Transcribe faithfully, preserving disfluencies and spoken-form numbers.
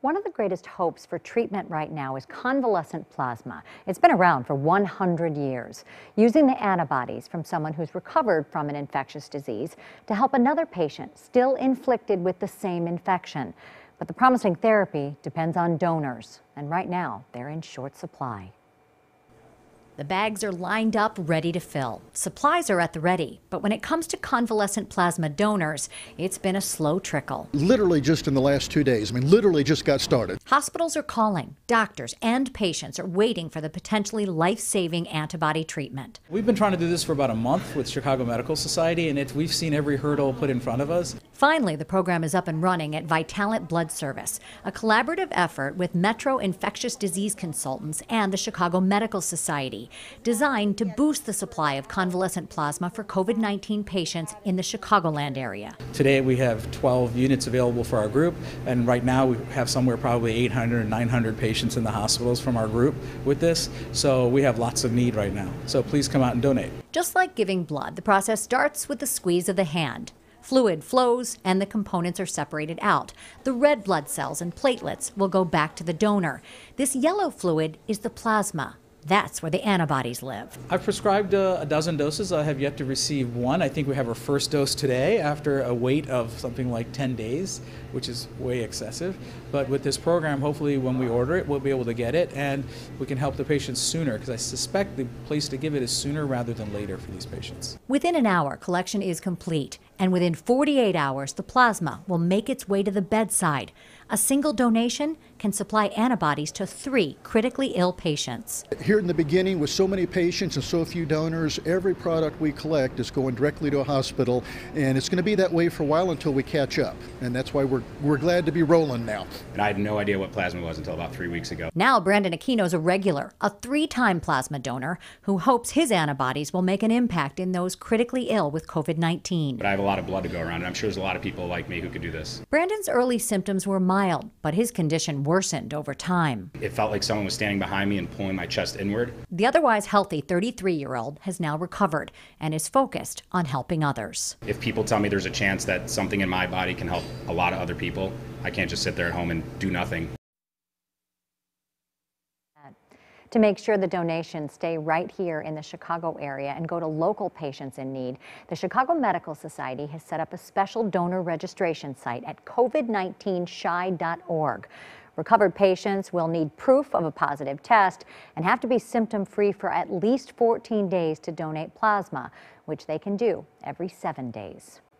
One of the greatest hopes for treatment right now is convalescent plasma. It's been around for one hundred years, using the antibodies from someone who's recovered from an infectious disease to help another patient still inflicted with the same infection. But the promising therapy depends on donors, and right now they're in short supply. The bags are lined up, ready to fill. Supplies are at the ready, but when it comes to convalescent plasma donors, it's been a slow trickle. Literally just in the last two days. I mean, literally just got started. Hospitals are calling. Doctors and patients are waiting for the potentially life-saving antibody treatment. We've been trying to do this for about a month with Chicago Medical Society, and it, we've seen every hurdle put in front of us. Finally, the program is up and running at Vitalant Blood Service, a collaborative effort with Metro infectious disease consultants and the Chicago Medical Society, designed to boost the supply of convalescent plasma for COVID nineteen patients in the Chicagoland area. Today we have twelve units available for our group, and right now we have somewhere probably eight hundred, nine hundred patients in the hospitals from our group with this, so we have lots of need right now. So please come out and donate. Just like giving blood, the process starts with the squeeze of the hand. Fluid flows and the components are separated out. The red blood cells and platelets will go back to the donor. This yellow fluid is the plasma. That's where the antibodies live. I've prescribed uh, a dozen doses. I have yet to receive one. I think we have our first dose today after a wait of something like ten days, which is way excessive. But with this program, hopefully when we order it, we'll be able to get it and we can help the patients sooner, because I suspect the place to give it is sooner rather than later for these patients. Within an hour, collection is complete, and within forty-eight hours, the plasma will make its way to the bedside. A single donation can supply antibodies to three critically ill patients. Here in the beginning, with so many patients and so few donors, every product we collect is going directly to a hospital, and it's going to be that way for a while until we catch up. And that's why we're, we're glad to be rolling now. And I had no idea what plasma was until about three weeks ago. Now Brandon Aquino's a regular, a three-time plasma donor who hopes his antibodies will make an impact in those critically ill with COVID nineteen. But I have a lot of blood to go around, and I'm sure there's a lot of people like me who could do this. Brandon's early symptoms were mild, but his condition worsened over time. It felt like someone was standing behind me and pulling my chest inward. The otherwise healthy thirty-three-year-old has now recovered and is focused on helping others. If people tell me there's a chance that something in my body can help a lot of other people, I can't just sit there at home and do nothing. To make sure the donations stay right here in the Chicago area and go to local patients in need, the Chicago Medical Society has set up a special donor registration site at covid nineteen shy dot org. Recovered patients will need proof of a positive test and have to be symptom-free for at least fourteen days to donate plasma, which they can do every seven days.